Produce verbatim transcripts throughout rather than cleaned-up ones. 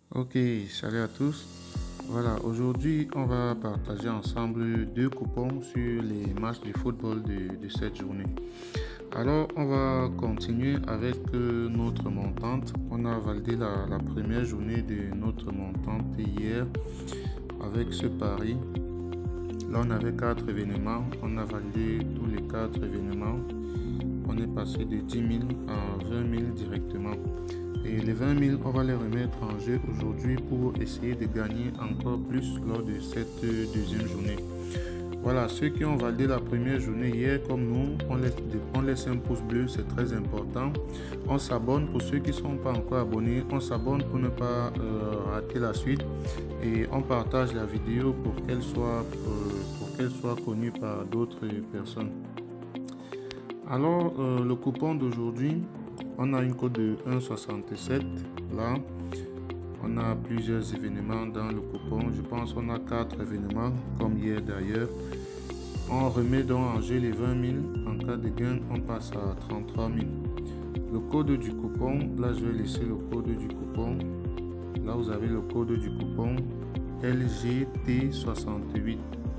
Ok, salut à tous. Voilà, aujourd'hui, on va partager ensemble deux coupons sur les matchs de football de, de cette journée. Alors, on va continuer avec euh, notre montante. On a validé la, la première journée de notre montante hier avec ce pari. Là, on avait quatre événements. On a validé tous les quatre événements. On est passé de dix mille à vingt mille directement. Et les vingt mille, on va les remettre en jeu aujourd'hui pour essayer de gagner encore plus lors de cette deuxième journée. Voilà, ceux qui ont validé la première journée hier, comme nous, on laisse, on laisse un pouce bleu, c'est très important. On s'abonne pour ceux qui ne sont pas encore abonnés. On s'abonne pour ne pas euh, rater la suite. Et on partage la vidéo pour qu'elle soit, euh, pour qu'elle soit connue par d'autres personnes. Alors, euh, le coupon d'aujourd'hui, on a une cote de un virgule soixante-sept. Là, on a plusieurs événements dans le coupon. Je pense qu'on a quatre événements, comme hier d'ailleurs. On remet donc en jeu les vingt mille. En cas de gain, on passe à trente-trois mille. Le code du coupon, là, je vais laisser le code du coupon. Là, vous avez le code du coupon L G T soixante-huit.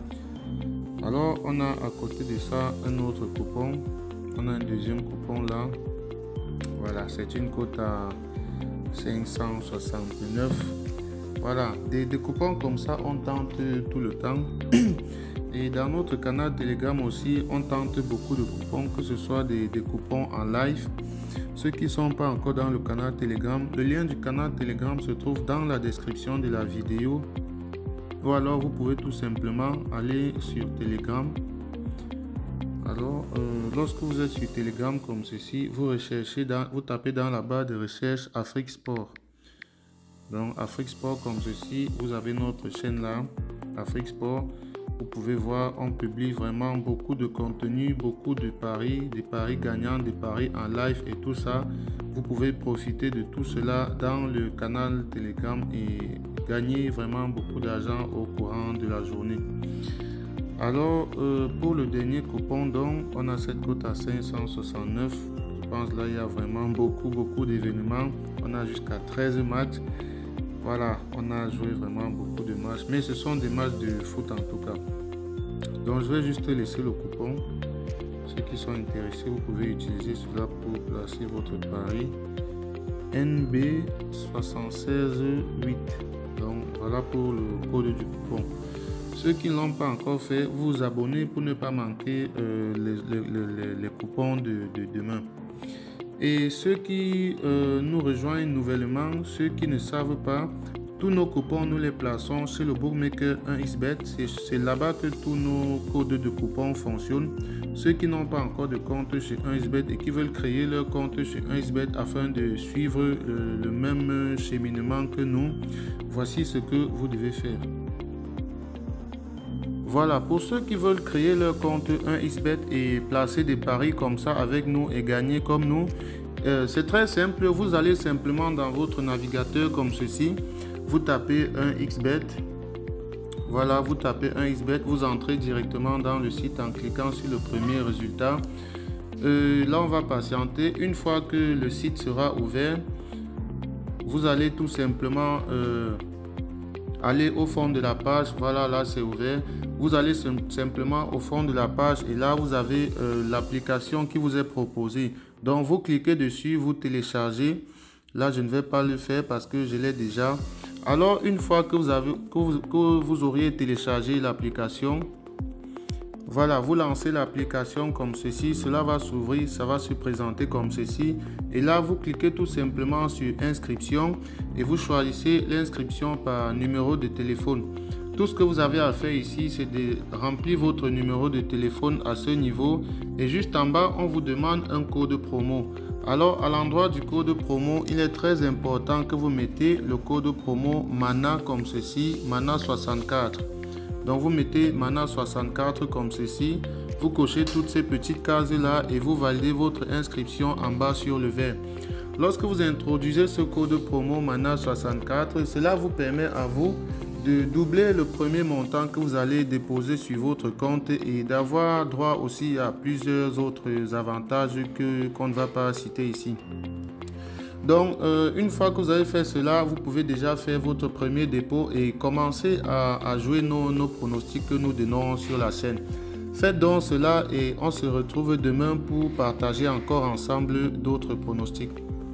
Alors, on a à côté de ça un autre coupon. On a un deuxième coupon là. Voilà, c'est une cote à cinq cent soixante-neuf. Voilà, des, des coupons comme ça, on tente tout le temps. Et dans notre canal Telegram aussi, on tente beaucoup de coupons, que ce soit des, des coupons en live. Ceux qui ne sont pas encore dans le canal Telegram, le lien du canal Telegram se trouve dans la description de la vidéo. Ou alors, vous pouvez tout simplement aller sur Telegram. Alors, euh, lorsque vous êtes sur Telegram comme ceci, vous recherchez, dans, vous tapez dans la barre de recherche Afrique Sport. Donc, Afrique Sport comme ceci, vous avez notre chaîne là, Afrique Sport. Vous pouvez voir, on publie vraiment beaucoup de contenu, beaucoup de paris, des paris gagnants, des paris en live et tout ça. Vous pouvez profiter de tout cela dans le canal Telegram et gagner vraiment beaucoup d'argent au courant de la journée. Alors, euh, pour le dernier coupon, donc, on a cette cote à cinq cent soixante-neuf. Je pense là, il y a vraiment beaucoup, beaucoup d'événements. On a jusqu'à treize matchs. Voilà, on a joué vraiment beaucoup de matchs. Mais ce sont des matchs de foot en tout cas. Donc, je vais juste laisser le coupon. Ceux qui sont intéressés, vous pouvez utiliser cela pour placer votre pari. N B soixante-seize huit. Donc, voilà pour le code du coupon. Ceux qui ne l'ont pas encore fait, vous vous abonnez pour ne pas manquer euh, les, les, les, les coupons de, de demain. Et ceux qui euh, nous rejoignent nouvellement, ceux qui ne savent pas, tous nos coupons, nous les plaçons chez le bookmaker un x bet. C'est là-bas que tous nos codes de coupons fonctionnent. Ceux qui n'ont pas encore de compte chez un x bet et qui veulent créer leur compte chez un x bet afin de suivre le, le même cheminement que nous, voici ce que vous devez faire. Voilà, pour ceux qui veulent créer leur compte un x bet et placer des paris comme ça avec nous et gagner comme nous, euh, c'est très simple. Vous allez simplement dans votre navigateur comme ceci. Vous tapez un x bet. Voilà, vous tapez un x bet. Vous entrez directement dans le site en cliquant sur le premier résultat. Euh, là, on va patienter. Une fois que le site sera ouvert, vous allez tout simplement euh, aller au fond de la page. Voilà, là, c'est ouvert. Vous allez simplement au fond de la page et là vous avez euh, l'application qui vous est proposée. Donc vous cliquez dessus, vous téléchargez. Là je ne vais pas le faire parce que je l'ai déjà. Alors une fois que vous avez que vous, que vous auriez téléchargé l'application, voilà, vous lancez l'application comme ceci. Cela va s'ouvrir, ça va se présenter comme ceci. Et là vous cliquez tout simplement sur inscription et vous choisissez l'inscription par numéro de téléphone. Tout ce que vous avez à faire ici, c'est de remplir votre numéro de téléphone à ce niveau. Et juste en bas, on vous demande un code promo. Alors, à l'endroit du code promo, il est très important que vous mettez le code promo MANA comme ceci, MANA soixante-quatre. Donc, vous mettez MANA soixante-quatre comme ceci. Vous cochez toutes ces petites cases-là et vous validez votre inscription en bas sur le vert. Lorsque vous introduisez ce code promo MANA soixante-quatre, cela vous permet à vous de doubler le premier montant que vous allez déposer sur votre compte et d'avoir droit aussi à plusieurs autres avantages que qu'on ne va pas citer ici. Donc, euh, une fois que vous avez fait cela, vous pouvez déjà faire votre premier dépôt et commencer à, à jouer nos, nos pronostics que nous donnons sur la chaîne. Faites donc cela et on se retrouve demain pour partager encore ensemble d'autres pronostics.